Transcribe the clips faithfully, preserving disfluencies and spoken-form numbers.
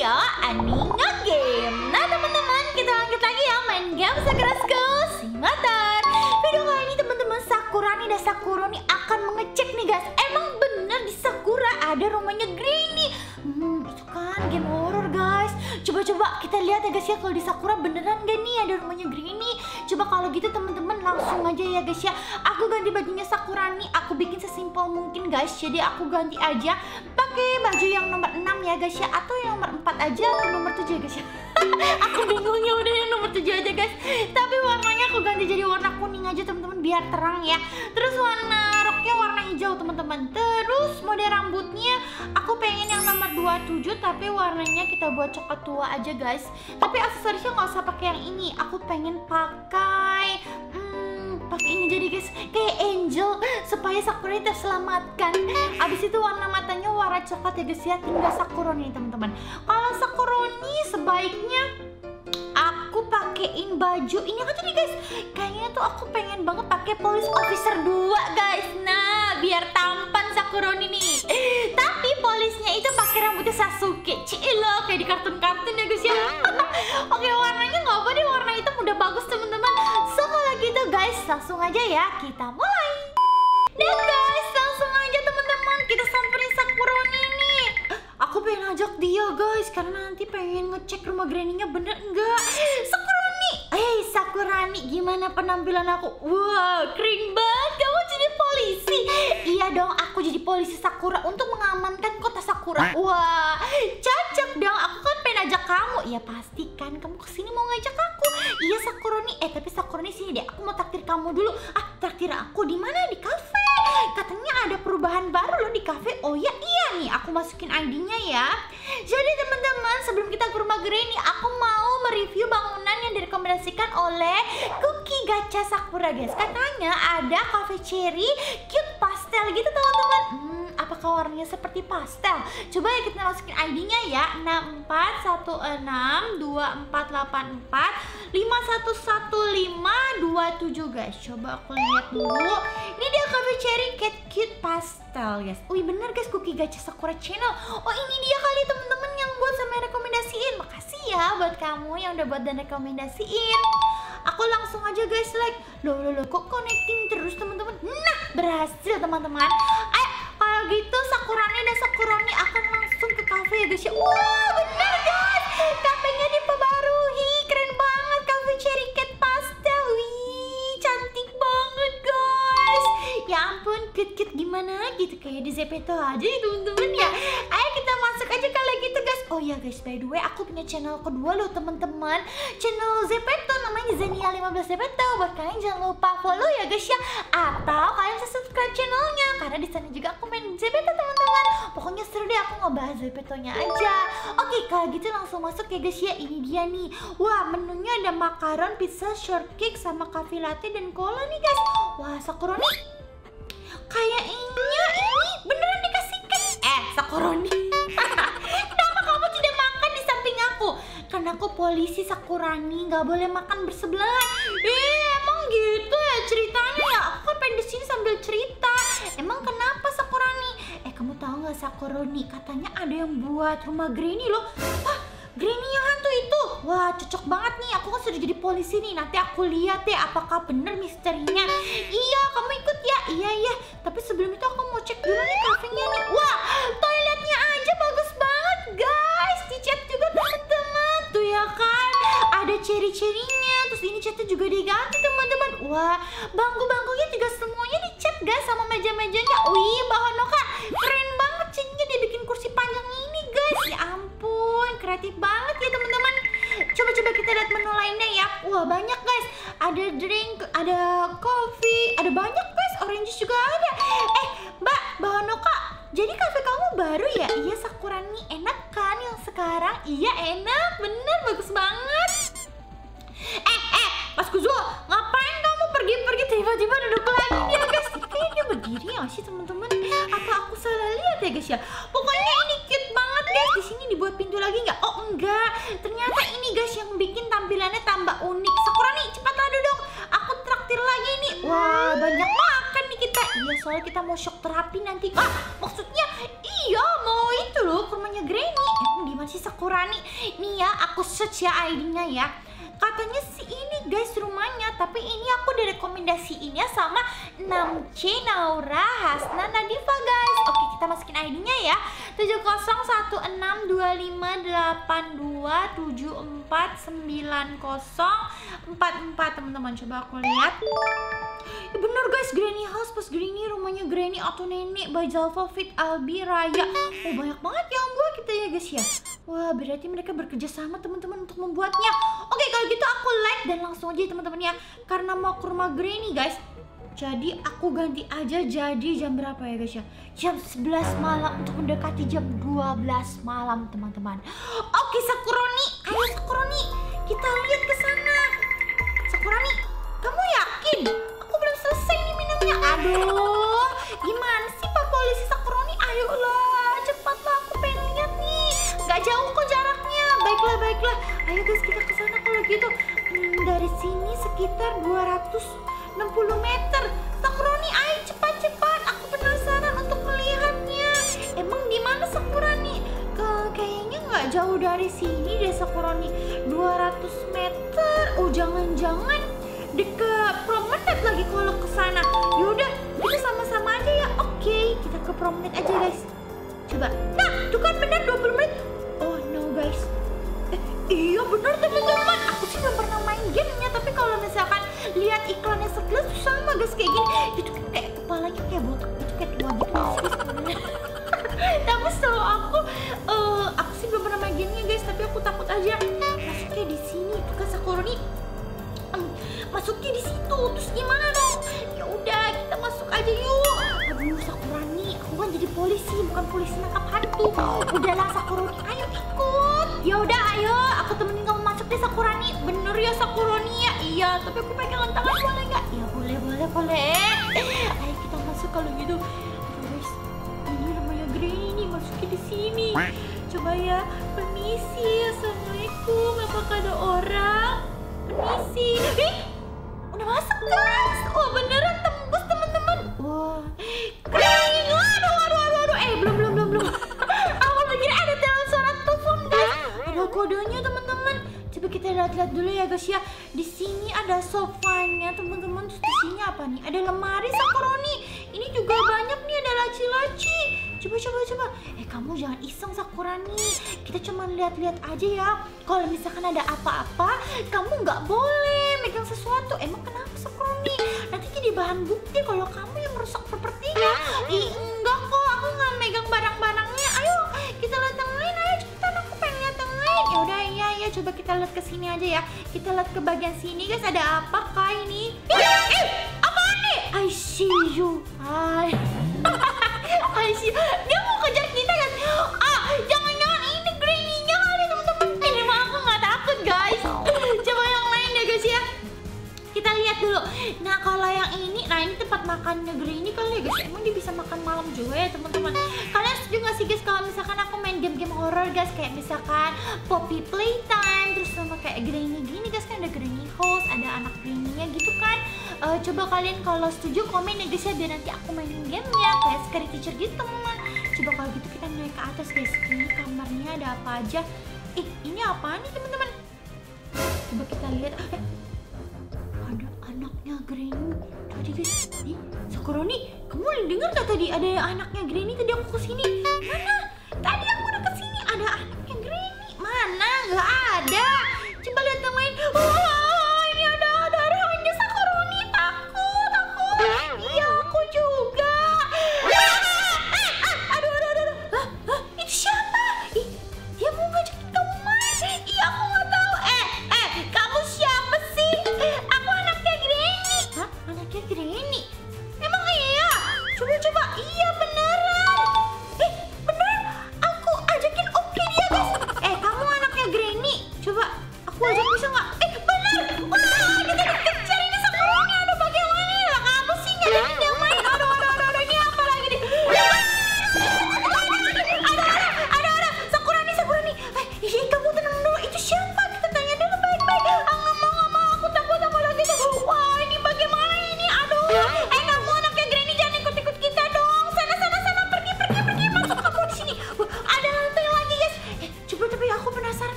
video Aninga Game. Nah teman-teman, kita lanjut lagi ya main game Sakura School Simulator. Video kali ini teman-teman, Sakurani dan Sakuroni akan mengecek nih guys. Emang bener di Sakura ada rumahnya Granny. Hmm, itu kan game horror guys. Coba-coba kita lihat ya guys ya, kalau di Sakura beneran gak nih ada rumahnya Granny. Coba kalau gitu teman-teman langsung aja ya guys ya. Aku ganti bajunya Sakurani, aku bikin sesimpel mungkin guys. Jadi aku ganti aja pakai baju yang nomor enam ya guys ya, atau yang nomor empat aja atau nomor tujuh ya guys ya. Aku bingung ya, udah yang nomor tujuh aja guys. Tapi warnanya aku ganti jadi warna kuning aja teman-teman biar terang ya. Terus warna roknya warna hijau teman-teman. Terus mode rambutnya aku pengen yang nomor dua puluh tujuh tapi warnanya kita buat coklat tua aja guys. Tapi aksesorisnya nggak usah pakai yang ini. Aku pengen pakai hmm, pakai ini jadi guys, kayak angel supaya Sakura terselamatkan. Abis itu warna matanya warna coklat ya guys ya. Tinggal Sakuroni teman-teman. Kalau Sakuroni sebaiknya aku pakein baju ini aja nih guys. Kayaknya tuh aku pengen banget pakai police officer dua guys. Nah, biar tampan Sakuroni nih. Tapi polisnya itu pakai rambutnya Sasuke. Cilo kayak di kartun-kartun ya guys ya. Oke, warnanya nggak apa deh, warna hitam udah bagus teman-teman. So kalau gitu guys, langsung aja ya kita mulai. Dan guys, langsung aja teman-teman kita samperin Sakuroni nih. Aku pengen ajak dia guys, karena nanti pengen ngecek rumah Granny-nya bener enggak. Sakuroni, hey Sakurani, gimana penampilan aku? Wow, keren banget kamu jadi polisi. Iya dong, aku jadi polisi Sakura untuk mengamankan kota Sakura. Wah, cocok dong. Aku kan pengen ajak kamu. Ya pasti kan kamu kesini mau ngajak aku. Iya Sakuroni, eh tapi Sakuroni sini deh. Aku mau traktir kamu dulu. Ah, traktir aku di mana? Di kafe. Katanya ada perubahan baru loh di kafe. Oh ya iya nih, aku masukin I D-nya ya. Jadi teman-teman, sebelum kita ke rumah Granny, aku mau mereview bangunan yang direkomendasikan oleh Cookie Gacha Sakura guys. Katanya ada cafe cherry cute pastel gitu teman-teman. Hmm, apakah warnanya seperti pastel? Coba ya kita masukin I D-nya ya. enam empat satu enam dua empat delapan empat lima satu satu lima dua tujuh guys. Coba aku lihat dulu. Ini dia cafe cherry cat cute pastel guys. Wih bener guys, Cookie Gacha Sakura channel. Oh ini dia kali temen-temen yang buat sama rekomendasiin. Makasih ya buat kamu yang udah buat dan rekomendasiin. Aku langsung aja guys like. Loh loh loh kok connecting terus teman-teman. Nah berhasil teman-teman. Ayo kalau gitu Sakurani dan Sakuroni akan langsung ke cafe ya guys ya. Wah bener guys, kafenya diperbarui. Keren banget, cafe cherry cat pastel. Wih cantik banget guys. Ya ampun, cute-cute gimana gitu, kayak di Zepeto aja ya teman-teman ya. Ayo kita masuk aja kalau gitu guys. Oh ya guys, by the way aku punya channel kedua loh teman-teman. Channel Zepeto namanya Zenia lima belas Zepeto. Buat kalian jangan lupa follow ya guys ya. Atau kalian bisa subscribe channelnya, karena di sana juga aku main Zepeto teman-teman. Pokoknya seru deh, aku ngebahas Zepetonya aja. Oke kalau gitu langsung masuk ya guys ya. Ini dia nih. Wah menunya ada makaron, pizza, shortcake, sama cafe latte dan cola nih guys. Wah Sakuroni, kayaknya ini beneran dikasihkan. Eh Sakuroni, kenapa kamu tidak makan di samping aku? Karena aku polisi Sakurani, nggak boleh makan bersebelahan. Eh emang gitu ya ceritanya ya? Aku kan pengen di sini sambil cerita. Emang kenapa Sakurani? Eh kamu tahu nggak Sakuroni? Katanya ada yang buat rumah Granny loh. Wah, Granny yang hantu itu. Wah cocok banget nih, aku kan sudah jadi polisi nih. Nanti aku lihat deh apakah bener misterinya. Iya kamu ikut ya. Iya iya. Tapi sebelum itu aku mau cek dulu nih kafenya nih. Wah toiletnya aja bagus banget guys. Dicat juga teman-teman. Tuh ya kan, ada cherry-cherrynya. Terus ini catnya juga diganti teman-teman. Wah bangku-bangkunya juga semuanya dicat guys, sama meja-mejanya. Wih bahan Noka keren banget catnya, dia bikin kursi panjang ini guys. Ya ampun kreatif banget ya teman-teman. Coba-coba kita lihat menu lainnya ya. Wah banyak guys, ada drink, ada coffee, ada banyak guys, orange juice juga ada. Eh mbak Bahanoka, jadi kafe kamu baru ya? Iya Sakurani, enak kan yang sekarang? Iya enak, bener bagus banget. Eh eh Mas Kuzo, ngapain kamu pergi-pergi tiba-tiba duduk lagi ya guys? Kayaknya dia berdiri ya sih teman-teman. Apa aku salah lihat ya guys ya? Pokoknya ini cute banget guys. Di sini dibuat pintu lagi nggak? Oh enggak, ternyata ini guys yang bikin tampilannya tambah unik. Sakurani cepatlah duduk, aku traktir lagi nih. Wah banyak makan nih kita. Iya, soalnya kita mau shock terapi nanti. Ah, maksudnya iya mau itu loh ke rumahnya Granny. Emang di mana sih Sakurani? Nih ya, aku search ya I D-nya ya. Katanya sih ini guys rumahnya, tapi ini aku direkomendasiinnya sama enam C Naura Hasna Nadifa guys. Oke, kita masukin I D-nya ya. tujuh nol satu enam dua lima delapan dua tujuh empat sembilan nol empat empat teman-teman. Coba aku lihat. Ya bener guys, Granny House pas Granny rumahnya Granny atau nenek by Zalfa Fit Albi Raya. Oh banyak banget yang buat kita ya guys ya. Wah berarti mereka bekerja sama teman-teman untuk membuatnya. Oke kalau gitu aku like dan langsung aja teman-teman ya, karena mau ke rumah Granny guys. Jadi aku ganti aja jadi jam berapa ya guys ya? Jam sebelas malam untuk mendekati jam dua belas malam teman-teman. Oke Sakuroni, ayo Sakuroni, kita lihat ke sana. Sakuroni, kamu yakin? Aku belum selesai nih minumnya. Aduh, gimana sih Pak Polisi Sakuroni? Ayolah, cepatlah aku pengen lihat nih. Gak jauh kok jaraknya. Baiklah, baiklah. Ayo guys kita ke sana kalau gitu. Hmm, dari sini sekitar dua ratus enam puluh meter. Sakuroni, ayo cepat-cepat. Aku penasaran untuk melihatnya. Emang di mana Sakuroni? Ke kayaknya nggak jauh dari sini deh Sakuroni. dua ratus meter. Oh, jangan-jangan deket promenade lagi kalau ke sana. Yaudah, kita sama-sama aja ya. Oke, kita ke promenade aja guys. Coba. Nah, tuh kan benar dua puluh menit. Oh no guys. Eh, iya benar teman-teman. Aku sih belum pernah main gamenya, tapi kalau misalkan lihat iklannya sekilas tuh sama guys kayak gini. Itu kan kayak kepalanya kayak botak gitu, kayak tua gitu sih sebenarnya. Tapi setahu aku, uh, aku sih belum pernah main gamenya guys, tapi aku takut aja. Masuknya di sini, tuh kan Sakuroni. Um, masuknya di situ, terus gimana dong? Ya udah, kita masuk aja yuk. Aduh Sakurani, aku kan jadi polisi, bukan polisi nangkap hantu. Udahlah Sakurani, ayo ikut. Ya udah, ayo, aku temenin kamu masuk deh Sakurani. Bener ya Sakurani ya? Iya, tapi aku pegangan tangan boleh nggak? Ya boleh, boleh, boleh. Ayo kita masuk kalau gitu. Guys, ini namanya Granny nih, masuknya di sini. Coba ya, permisi, assalamualaikum. Apakah ada orang? Permisi. Eh, udah masuk guys. Oh beneran tembus teman-teman. Wah, Granny. Waduh, waduh, waduh, waduh. Eh belum, belum, belum, belum. Aku pikir ada telepon suara telepon guys. Ada kodenya teman-teman. Coba kita lihat-lihat dulu ya guys ya. Di sini ada sofanya teman-teman. Terus di sini apa nih? Ada lemari Sakuroni. Ini juga banyak nih, ada laci-laci. Coba, coba, coba. Eh kamu jangan iseng Sakurani. Kita cuma lihat-lihat aja ya. Kalau misalkan ada apa-apa, kamu nggak boleh megang sesuatu. Emang kenapa Sakurani? Nanti jadi bahan bukti kalau kamu yang merusak propertinya. Ih enggak kok, aku nggak megang barang-barangnya. Ayo kita lihat yang lain. Ayo cepetan, aku pengen lihat yang lain. Ya udah iya ya, coba kita lihat ke sini aja ya. Kita lihat ke bagian sini guys. Ada apa kah ini? Eh, eh apaan nih? I see you. Hai. I see. Dia mau kejar kita kan? Ah, jangan-jangan ini Granny-nya kali teman-teman. Ini mah aku nggak takut guys. Coba yang lain ya guys ya. Kita lihat dulu. Nah kalau yang ini, nah ini tempat makannya Granny kali ya guys. Emang dia bisa makan malam juga ya teman-teman. Kalian setuju nggak sih guys kalau misalkan aku main game-game horror guys, kayak misalkan Poppy Playtime, terus sama kayak Granny gini guys, kan ada Granny House, ada anak Granny-nya gitu kan. Uh, coba kalian kalau setuju komen ya guys ya, biar nanti aku mainin gamenya kayak Scary Teacher gitu teman-teman. Coba kalau gitu kita naik ke atas guys. Ini kamarnya ada apa aja? Eh ini apa nih teman-teman? Coba kita lihat. Eh, ada anaknya Granny tadi guys. Nih Sakuroni, kamu dengar gak tadi ada anaknya Granny? Tadi aku kesini. Mana? Tadi aku udah kesini ada anaknya Granny. Mana? Gak ada. Coba lihat yang lain. Wah ini ada darahnya Sakuroni. Takut aku. Iya aku juga. Aduh aduh aduh. Hah? Hah? Itu siapa? Ih, dia mau ngajakin kamu main. Iya aku nggak tahu. Eh eh kamu siapa sih? Aku anaknya Granny. Hah? Anaknya Granny? Emang iya? Coba coba. Iya beneran. Eh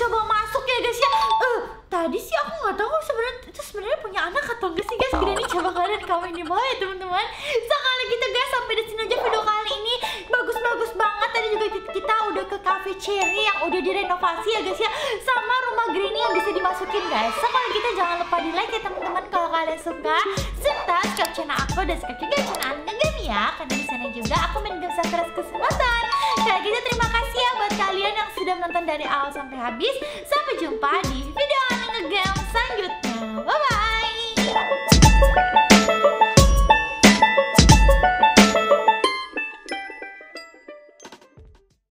coba masuk ya guys ya. Eh, tadi sih aku nggak tahu sebenarnya itu sebenarnya punya anak atau enggak sih guys. Granny coba kalian komen di bawah ya teman-teman. Sekali gitu guys, sampai di sini aja video kali ini. Bagus-bagus banget. Tadi juga kita udah ke Cafe Cherry yang udah direnovasi ya guys ya, sama rumah Granny yang bisa dimasukin guys. So kalau gitu jangan lupa di like ya teman-teman kalau kalian suka, serta subscribe channel aku dan subscribe juga channel Anegame ya, karena di sana juga aku main game Sakura School Motor. Kayak gitu terima kasih ya buat kalian yang sudah menonton dari awal sampai habis. Sampai jumpa di video Anegame selanjutnya.